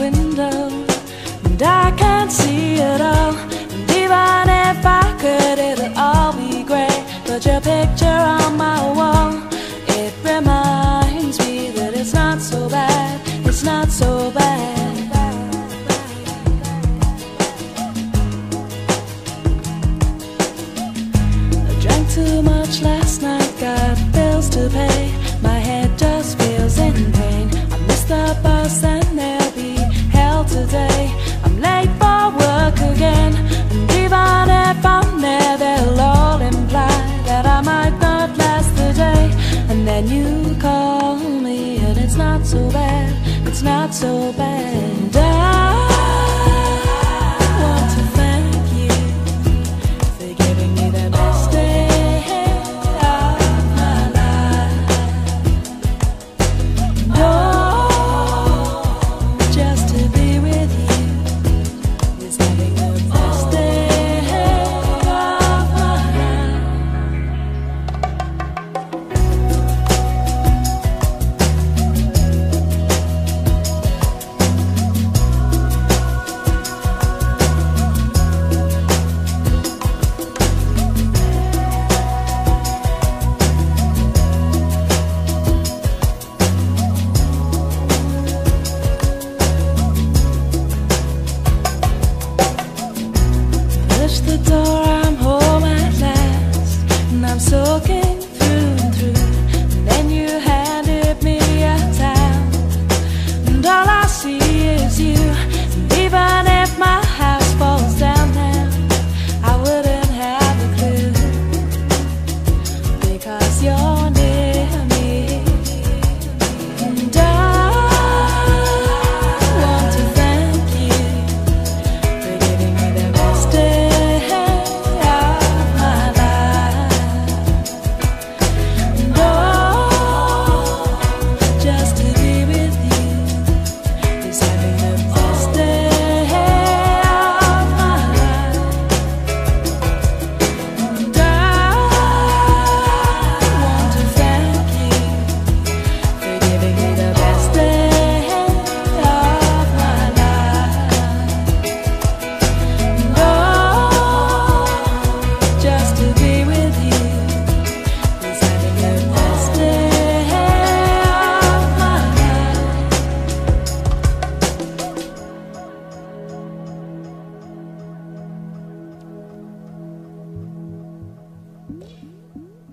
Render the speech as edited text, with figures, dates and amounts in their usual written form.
window, and I can't see it all. And even if I could, it'll all be great. But your picture on my wall, it reminds me that it's not so bad. It's not so bad. I drank too much last night, got bills to pay. My head just feels in pain. I missed the bus and there'll be hell today. I'm late for work again, and even if I'm there, they'll all imply that I might not last the day. And then you call me, and it's not so bad. It's not so bad.